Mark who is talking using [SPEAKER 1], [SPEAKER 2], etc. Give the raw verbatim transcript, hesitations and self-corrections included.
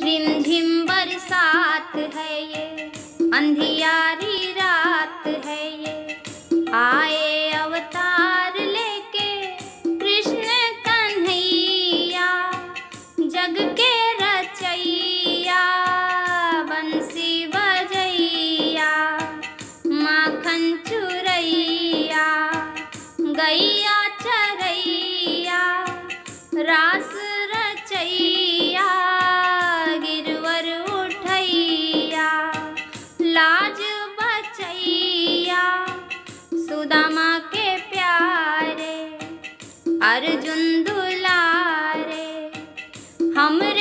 [SPEAKER 1] रिमझिम बरसात है ये, अंधियारी रात है ये, आए अवतार लेके कृष्ण कन्हैया, जग के रचैया, बंसी बजैया, माखन चुरैया, गैया चरैया, रास रचैया, गिरवर उठैया, लाज बचैया, सुदामा के प्यारे, अर्जुन दुलारे, हमरे